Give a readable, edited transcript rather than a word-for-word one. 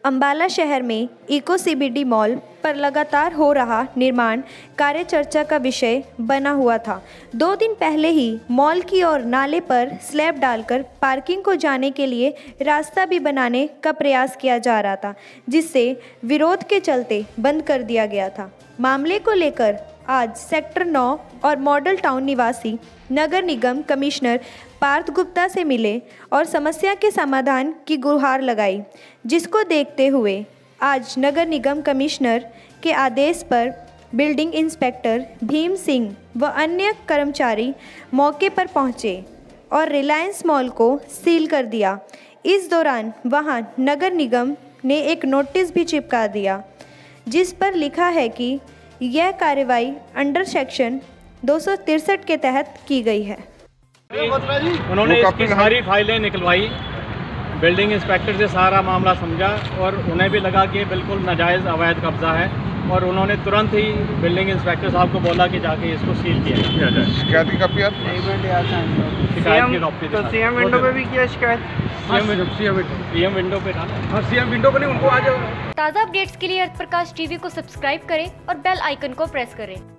अंबाला शहर में eco CBD mall पर लगातार हो रहा निर्माण कार्य चर्चा का विषय बना हुआ था। 2 दिन पहले ही मॉल की ओर नाले पर स्लैब डालकर पार्किंग को जाने के लिए रास्ता भी बनाने का प्रयास किया जा रहा था, जिससे विरोध के चलते बंद कर दिया गया था। मामले को लेकर आज सेक्टर 9 और मॉडल टाउन निवासी नगर निगम कमिश्नर पार्थ गुप्ता से मिले और समस्या के समाधान की गुहार लगाई, जिसको देखते हुए आज नगर निगम कमिश्नर के आदेश पर बिल्डिंग इंस्पेक्टर भीम सिंह व अन्य कर्मचारी मौके पर पहुंचे और रिलायंस मॉल को सील कर दिया। इस दौरान वहां नगर निगम ने एक नोटिस भी चिपका दिया, जिस पर लिखा है कि यह कार्रवाई अंडर सेक्शन 263 के तहत की गई है। उन्होंने इसकी सारी फाइलें निकलवाई, बिल्डिंग इंस्पेक्टर से सारा मामला समझा और उन्हें भी लगा कि बिल्कुल नाजायज़ अवैध कब्जा है और उन्होंने तुरंत ही बिल्डिंग इंस्पेक्टर साहब को बोला कि जाके इसको सील किया जाए। शिकायत की कॉपी तो सीएम विंडो पे भी किया शिकायत, सीएम विंडो पे था। सीएम विंडो पे नहीं, उनको आज ताज़ा अपडेट्स के लिए अर्थ प्रकाश टीवी को सब्सक्राइब करें और बेल आइकन को प्रेस करें।